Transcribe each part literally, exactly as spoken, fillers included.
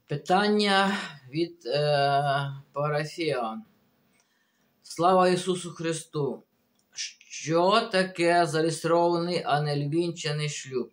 Питання від е, парафіян. Слава Ісусу Христу! Що таке зареєстрований, а не вінчаний шлюб?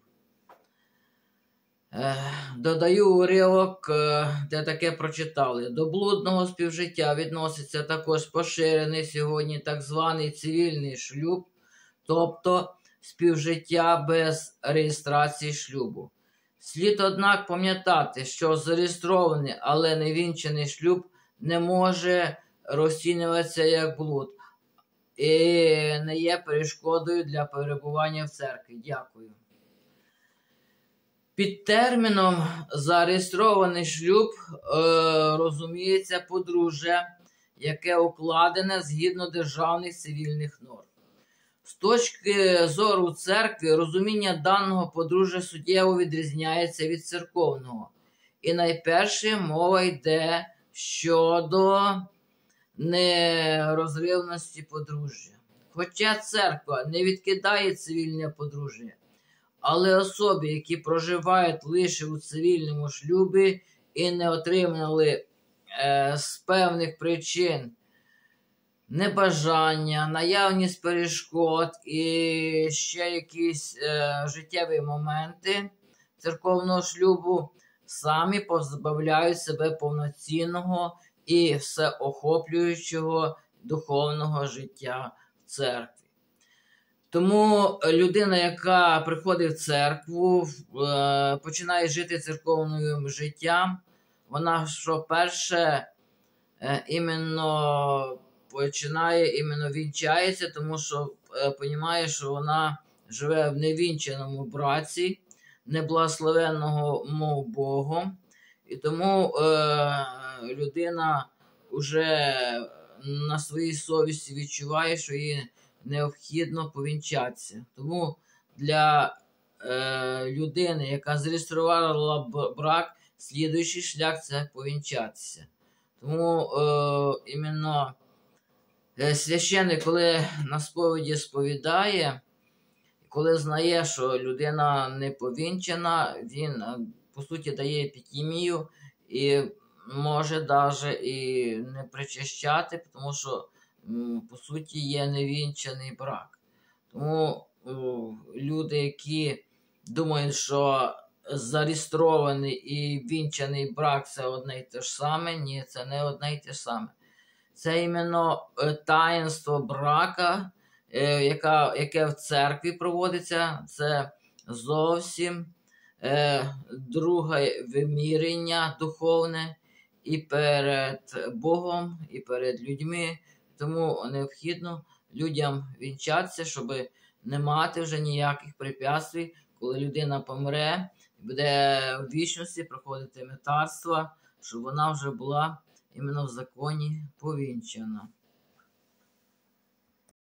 Е, додаю уривок, е, де таке прочитали. До блудного співжиття відноситься також поширений сьогодні так званий цивільний шлюб, тобто співжиття без реєстрації шлюбу. Слід, однак, пам'ятати, що зареєстрований, але не вінчаний шлюб не може розцінюватися як блуд і не є перешкодою для перебування в церкві. Дякую. Під терміном зареєстрований шлюб е, розуміється подружжя, яке укладене згідно державних цивільних норм. З точки зору церкви, розуміння даного подружжя суттєво відрізняється від церковного. І найперше мова йде щодо нерозривності подружжя. Хоча церква не відкидає цивільне подружжя, але особи, які проживають лише у цивільному шлюбі і не отримали е, з певних причин небажання, наявність перешкод і ще якісь е, життєві моменти церковного шлюбу, самі позбавляють себе повноцінного і всеохоплюючого духовного життя в церкві. Тому людина, яка приходить в церкву, е, починає жити церковним життям, вона, що перше, е, іменно починає, іменно вінчається, тому що розуміє, що вона живе в невінчаному браці, неблагословенного Богом, і тому е, людина вже на своїй совісті відчуває, що їй необхідно повінчатися. Тому для е, людини, яка зареєструвала брак, слідуючий шлях – це повінчатися. Тому е, іменно священник, коли на сповіді сповідає, коли знає, що людина не повінчана, він, по суті, дає епітімію і може навіть і не причащати, тому що, по суті, є невінчаний брак. Тому люди, які думають, що зареєстрований і вінчаний брак – це одне й те ж саме, ні, це не одне й те ж саме. Це іменно таїнство брака, яка, яке в церкві проводиться, це зовсім е, друге вимірення духовне і перед Богом, і перед людьми. Тому необхідно людям вінчатися, щоб не мати вже ніяких препятствий, коли людина помре, буде в вічності проходити митарство, щоб вона вже була іменно в законі повінчана.